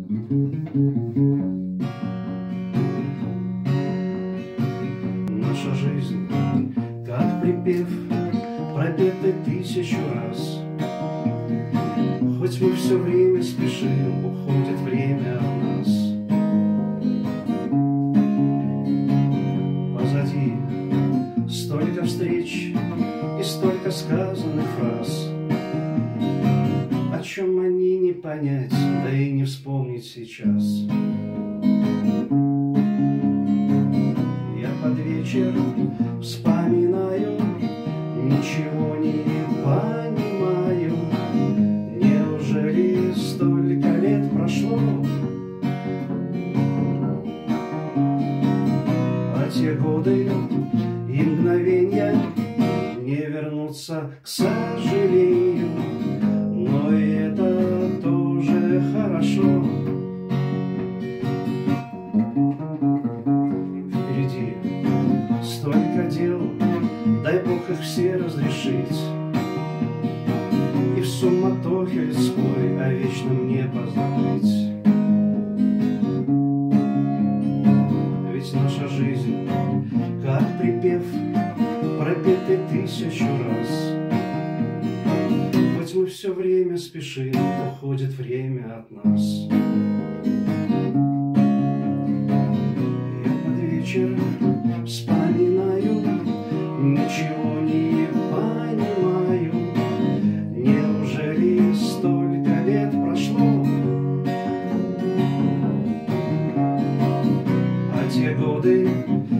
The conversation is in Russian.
Наша жизнь, как припев, пропетый 1000 раз. Хоть мы все время спешим, уходит время от нас. Позади столько встреч и столько сказанных фраз, о чем они не понять, да и не вспомнить сейчас. Я под вечер вспоминаю, ничего не понимаю. Неужели столько лет прошло, а те годы и мгновенья не вернутся, к сожалению. Но и это тоже хорошо. Впереди столько дел, дай Бог их все разрешить. И в суматохе людской о вечном не позабыть. Ведь наша жизнь, как припев, пропетый 1000 раз. Хоть мы все время спешим, уходит время от нас. Я под вечер вспоминаю, ничего не понимаю. Неужели столько лет прошло, а те годы